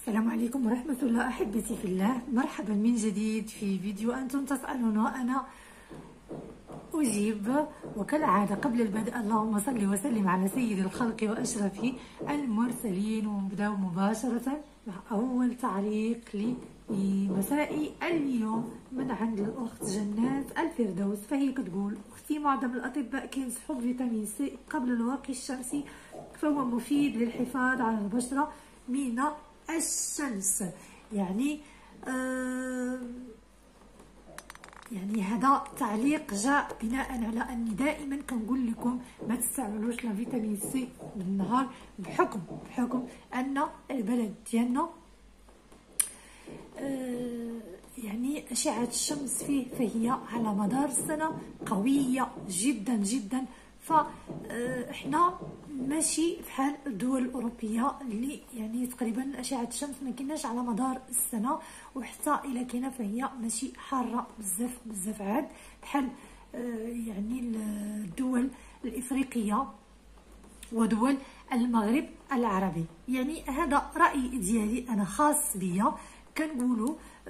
السلام عليكم ورحمة الله. أحبتي في الله، مرحبا من جديد في فيديو أنتم تسألون وأنا أجيب. وكالعادة قبل البدء اللهم صل وسلم على سيد الخلق وأشرف المرسلين. ونبدأ مباشرة مع أول تعليق لمساء اليوم من عند الأخت جنات الفردوس. فهي كتقول: أختي، معظم الأطباء كينصحوا بفيتامين سي قبل الواقي الشمسي، فهو مفيد للحفاظ على البشرة من الشمس. يعني هذا تعليق جاء بناء على اني دائما كنقول لكم ما تستعملوش لا فيتامين سي بالنهار بحكم ان البلد ديالنا يعني اشعه الشمس فيه فهي على مدار السنه قويه جدا جدا. فاحنا ماشي بحال الدول الاوروبيه اللي يعني تقريبا اشعه الشمس ما كايناش على مدار السنه، وحتى الا كاينه فهي ماشي حاره بزاف عاد بحال يعني الدول الافريقيه ودول المغرب العربي. يعني هذا راي ديالي انا خاص بيا، كنقولوا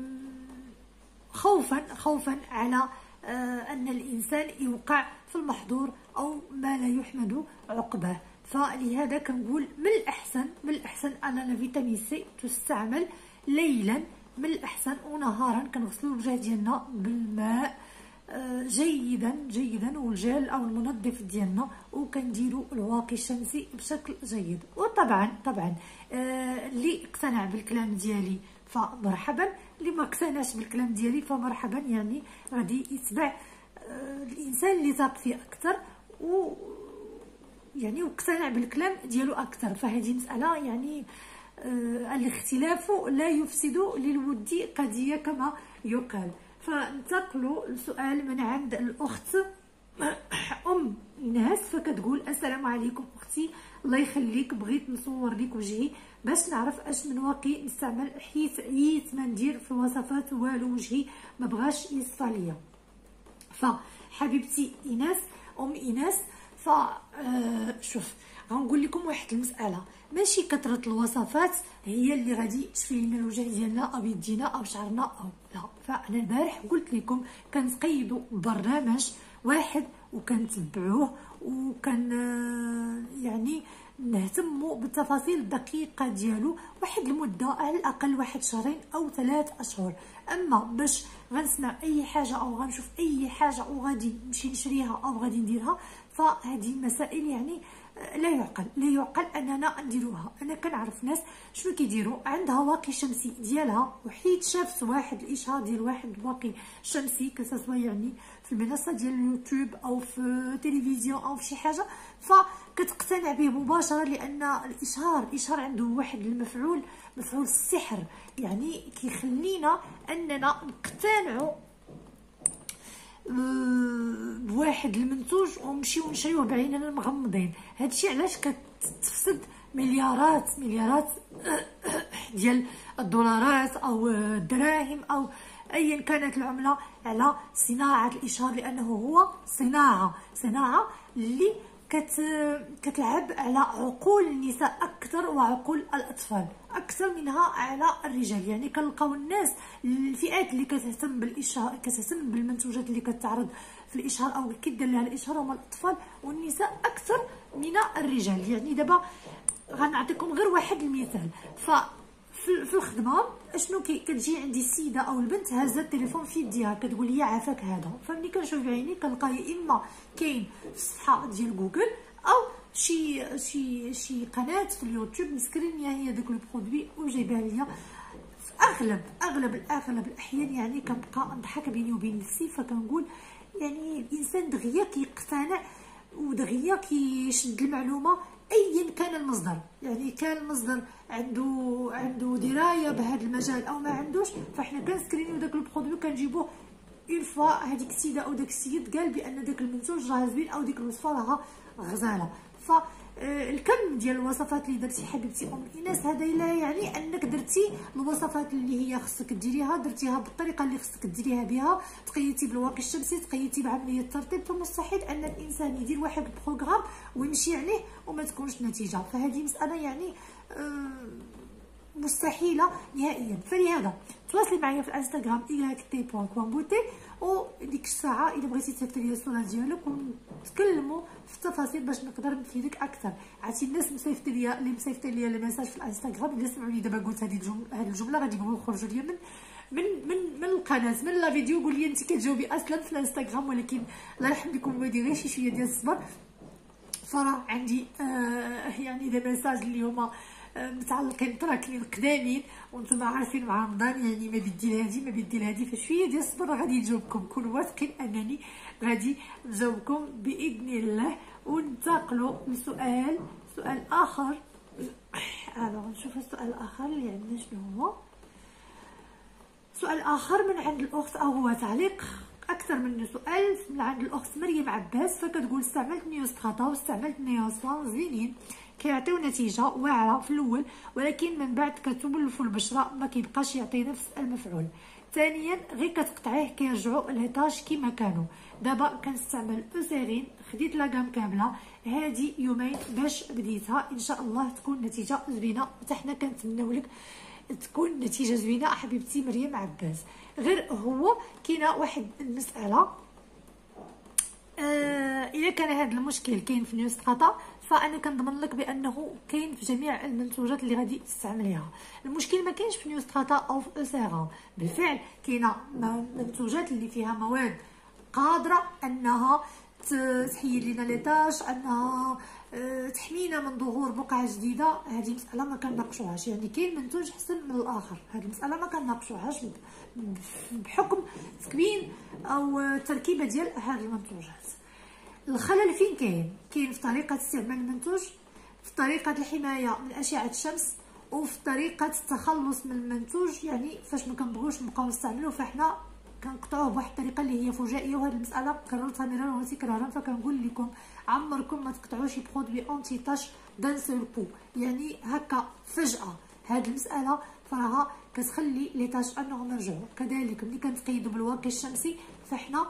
خوفا على ان الانسان يوقع في المحظور او ما لا يحمد عقباه. فلهذا كنقول من الاحسن ان الفيتامين سي تستعمل ليلا من الاحسن، ونهارا كنغسلوا الوجه ديالنا بالماء جيدا والجل او المنظف ديالنا، وكنديروا الواقي الشمسي بشكل جيد. وطبعا اللي اقتنع بالكلام ديالي فمرحبا، اللي ما اقتنعش بالكلام ديالي فمرحبا، يعني غادي يتبع الانسان اللي ثاق فيه اكثر يعني واقتنع بالكلام ديالو اكثر. فهذه مساله يعني الاختلاف لا يفسد للود قضيه كما يقال. فانتقلوا لسؤال من عند الاخت ام ايناس، فكتقول: السلام عليكم اختي، الله يخليك، بغيت نصور لك وجهي باش نعرف اش من واقي نستعمل، حيت عييت ما ندير في الوصفات والو، وجهي ما بغاش يصفى ليا. فحبيبتي ايناس، ام ايناس، شوف غنقول لكم واحد المساله، ماشي كثره الوصفات هي اللي غادي تشفي لنا الوجه ديالنا او يدينا او شعرنا او لا. فانا البارح قلت لكم كنقيدوا برنامج واحد وكنتبعوه، وكان يعني نهتموا بالتفاصيل الدقيقه ديالو واحد المده، على الاقل واحد شهرين او 3 اشهر. اما باش غنسمع اي حاجه او غنشوف اي حاجه وغادي نمشي نشريها او غادي نديرها، فهذه المسائل يعني لا يعقل اننا نديروها. انا كنعرف ناس شنو كيديروا، عندها واقي شمسي ديالها، وحيت شافت واحد الاشهار ديال واحد واقي شمسي كسوا يعني في المنصه ديال اليوتيوب او في التلفزيون او في شي حاجه، فكتقتنع به مباشره، لان الاشهار عنده واحد مفعول السحر، يعني كيخلينا اننا نقتنعوا بواحد المنتوج ونمشيو نشريوه بعيننا المغمضين. هادشي علاش كتفسد مليارات ديال الدولارات او الدراهم او ايا كانت العمله على صناعه الاشهار، لانه هو صناعه اللي كتلعب على عقول النساء اكثر وعقول الاطفال اكثر منها على الرجال. يعني كنلقاو الناس الفئات اللي كتهتم بالاشهار، كتهتم بالمنتوجات اللي كتعرض في الاشهار او كيدير لها الاشهار، هما الاطفال والنساء اكثر من الرجال. يعني دابا غنعطيكم غير واحد المثال. في الخدمه اشنو كتجي عندي السيده او البنت هازه التليفون في يديها كتقول لي عافاك هذا، فملي كنشوف بعيني كنلقاه يا اما كاين في الصفحه ديال جوجل او شي قناه في اليوتيوب مسكرينيه هي داك البرودوي وجايبها ليا. في اغلب الاحيان يعني كنبقى نضحك بيني وبين نفسي، فكنقول يعني الانسان دغيا كيقتنع ودغيا كيشد المعلومه ايا كان المصدر. يعني كان المصدر عنده درايه بهذا المجال او ما عندوش، فاحنا كنسكرينيو داك البرودوي كنجيبوه اون فوا هذيك السيده او داك السيد قال بان داك المنتوج راه زوين او ديك الوصفه راها غزاله. الكم ديال الوصفات اللي درتي حبيبتي ام ايناس هذا لا يعني انك درتي الوصفات اللي هي خصك ديريها درتيها بالطريقه اللي خصك ديريها بها، تقيتي بالواقي الشمسي، تقيتي بعمليه الترطيب، فمستحيل ان الانسان يدير واحد البروغرام ويمشي عليه وما تكونش نتيجه. فهذه مساله يعني مستحيله نهائيا. فلهذا تواصلي معايا في الانستغرام y.t.beauté، وديك الساعه الا بغيتي تصيفطي لي الصوره ديالك ونتكلموا في التفاصيل باش نقدر نفيدك اكثر. عرفتي الناس مصيفطين لي الميساج في الانستغرام، الا سمعوني دابا قلت هذه الجمله غادي يقولوا خرجوا لي من القناه، من لا فيديو. قول لي انت كتجاوبي اصلا في الانستغرام، ولكن الله يرحم لكم الوالدين غير شي شويه ديال الصبر. فراه عندي يعني دي ميساج اللي هما متعلقين تراكمين قدامين، وانتم عارفين مع رمضان يعني ما بيدي لهادي ما بيدي لهادي، فشويه ديال الصبر غادي نجاوبكم. كونوا واثقين انني غادي نجاوبكم باذن الله. وننتقلوا لسؤال اخر. نشوف السؤال الاخر اللي عندنا شنو هو. سؤال اخر من عند الاخت، او هو تعليق اكثر من سؤال من عند الاخت مريم عباس. فكتقول استعملت نيوستراتا واستعملت نيوسوان زوينين، كيعطيو نتيجه واعره في الاول، ولكن من بعد كتولفوا البشره ما كيبقاش يعطي نفس المفعول. ثانيا غير كتقطعيه كيرجعوا لهطاج كما كانوا. دابا كنستعمل اوسيرين، خديت لاكام كامله هادي يومين باش بديتها، ان شاء الله تكون نتيجه زوينه، حتى حنا كنتمناو لك تكون نتيجه زوينه حبيبتي مريم عباس. غير هو كاينه واحد المساله، اذا كان هذا المشكل كاين في نيوستراتا فانا كنضمن لك بانه كاين في جميع المنتوجات اللي غادي تستعمليها. المشكل ما كاينش في نيوستراتا او في اوسيرا، بالفعل كاينه منتوجات اللي فيها مواد قادره انها تحيد لنا ليطاج، انها تحمينا من ظهور بقع جديده. هذه مساله ما كنناقشوهاش، يعني كاين منتوج احسن من الاخر، هذه المساله ما كنناقشوهاش بحكم تكوين او التركيبه ديال هذه المنتوجات. الخلل فين كاين في طريقه استعمال المنتوج، في طريقه الحمايه من اشعه الشمس، وفي طريقه التخلص من المنتوج. يعني فاش ما كنبغيوش نبقاو نستعملوه فاحنا كنقطعوه بواحد الطريقه اللي هي فجائيه. وهذه المساله كررتها مرارا وتكرارا، فكنقول لكم عمركم ما تقطعوا شي برودوي اونتي تاش دان سول كو، يعني هكا فجاه. هذه المساله فراها كتخلي لي تاش انهم يرجعوا. كذلك ملي كنتقيدوا بالواقي الشمسي فاحنا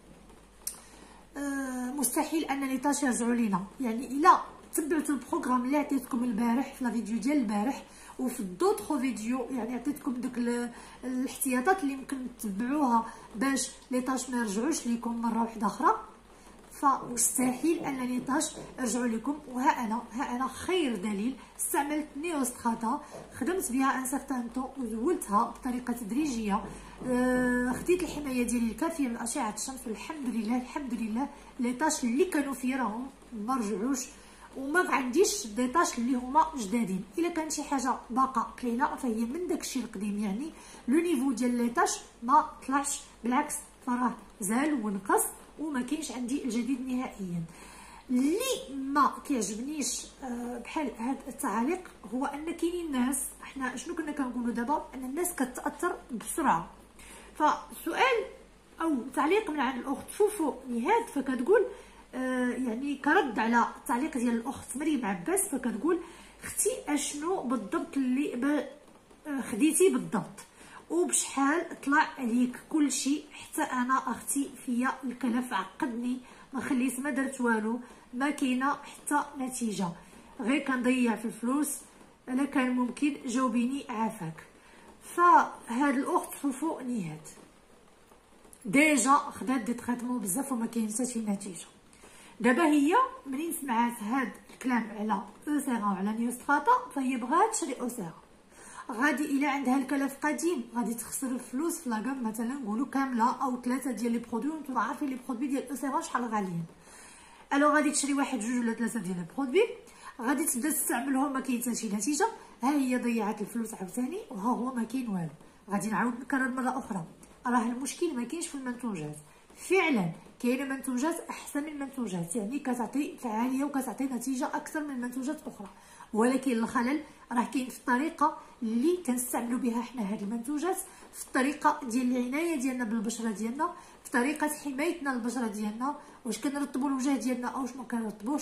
مستحيل ان لي تاش يرجعوا لينا. يعني الا تبعتوا البروغرام اللي عطيتكم البارح في لا فيديو ديال البارح وفي دوطخ فيديو، يعني عطيتكم دوك الاحتياطات اللي يمكن تتبعوها باش لي تاش ما يرجعوش ليكم مره واحده اخرى، فمستحيل ان لي تاش يرجعوا لكم. وها انا خير دليل استعملت نيوستراتا، خدمت بها ان سارتان طون وزولتها بطريقه تدريجيه. خديت الحمايه ديالي الكافيه من اشعه الشمس، والحمد لله لي تاش اللي كانوا فيا راهم ما رجعوش، وما عنديش دي تاش اللي هما جدادين. الا كان شي حاجه باقا قليله فهي من داكشي القديم، يعني لو نيفو ديال لي تاش ما طلعش، بالعكس فراه زال ونقص وما كاينش عندي الجديد نهائيا. اللي ما كيعجبنيش بحال هاد التعاليق هو ان كاينين ناس، احنا شنو كنا كنقولوا دابا، ان الناس كتاثر بسرعه. فسؤال او تعليق من عند الاخت فوفو نهاد، فكتقول يعني كرد على التعليق ديال الاخت مريم عباس، فكتقول اختي اشنو بالضبط اللي خديتي بالضبط، وبشحال طلع عليك كلشي؟ حتى انا اختي فيا الكلف عقدني، ما خليت ما درت والو، ما كاينه حتى نتيجه، غير كنضيع في الفلوس. الا كان ممكن جاوبيني عافاك. فهاد الاخت فوفو نهاد ديجا خدات دي تريتمون بزاف وما كاين حتى شي نتيجه. دابا هي منين سمعات هاد الكلام على اوسيرا وعلى نيوستراتا فهي بغات تشري اوسيرا. غادي الا عندها الكلف قديم غادي تخسر الفلوس في لاكام مثلا نقولوا كامله او 3 ديال لي برودوي، وانتم عارفين لي برودوي ديال اوسيرا شحال غاليين. الو غادي تشري واحد جوج ولا 3 ديال لي برودوي، غادي تبدا تستعملهم ما كاين حتى شي نتيجه، ها هي ضيعت الفلوس عاوتاني وها هو ما كاين والو. غادي نعاود نكرر مره اخرى، راه المشكل ما كاينش في المنتوجات، فعلا كاينه منتوجات احسن من منتوجات، يعني كتعطي فعاليه وكتعطي نتيجه اكثر من منتوجات اخرى، ولكن الخلل راه كاين في الطريقه اللي كنستعملوا بها حنا هاد المنتوجات، في الطريقه ديال العنايه ديالنا بالبشره ديالنا، في طريقه حمايتنا للبشره ديالنا، واش كنرطبوا الوجه ديالنا او واش ما كنرطبوش.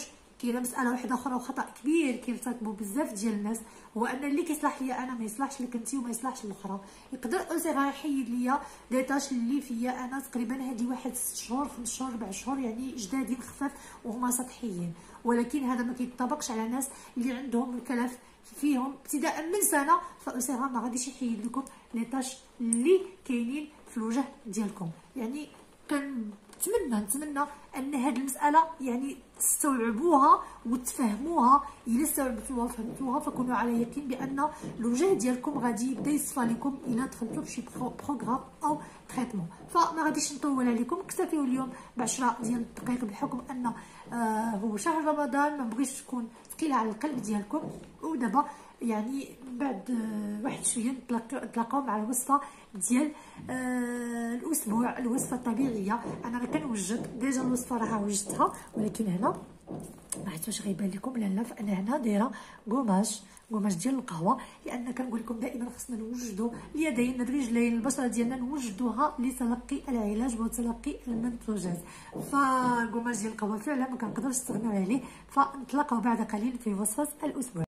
كاينه مساله واحده اخرى وخطا كبير كيرتكبوا بزاف ديال الناس، هو ان اللي كيصلح ليا انا ما يصلحش لك انت وما يصلحش للاخرى. يقدر اوسيغا يحيد ليا لي طاش اللي فيا انا تقريبا هذه واحد 6 شهور 5 شهور 4 شهور يعني جدادين خفاف وهما سطحيين، ولكن هذا ما كيطبقش على ناس اللي عندهم الكلف فيهم ابتداء من سنه. فأسيغا ما غاديش يحيد لكم لي طاش اللي كاينين في الوجه ديالكم. يعني نتمنى ان هذه المساله يعني تستوعبوها وتفهموها. الا استوعبتوها وفهمتوها فكونوا على يقين بان الوجه ديالكم غادي يبدا يصفى لكم الا دخلتوا في شي بروغرام او تريتمون. فما غاديش نطول عليكم، اكتفيوا اليوم ب10 ديال الدقائق بحكم ان هو شهر رمضان، ما بغيتش تكون ثقيله على القلب ديالكم. ودابا يعني بعد واحد شويه نتلاقاو مع الوصفه ديال الاسبوع، الوصفه الطبيعيه. انا راه كنوجد ديجا الوصفه راه وجدتها، ولكن هنا ما عرفت واش غيبان لكم لا فانا هنا دايره قماش ديال القهوه، لان كنقول لكم دائما خصنا نوجدوا اليدين الرجلين البشره ديالنا نوجدوها لتلقي العلاج وتلقي المنتوجات. فقماش ديال القهوه فعلا ما كنقدرش نستغنوا عليه. فنتلاقاو بعد قليل في وصفه الاسبوع.